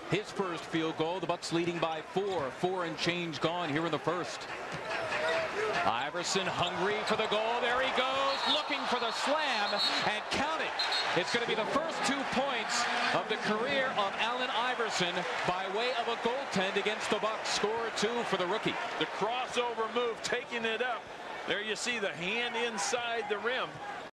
his first field goal. The Bucks leading by 4 and change gone here in the first. Iverson hungry for the goal. There he goes, looking for the slam, and count it. It's going to be the first 2 points of the career of Allen Iverson by way of a goaltend against the Bucks. Score 2 for the rookie. The crossover move, taking it up. There you see the hand inside the rim.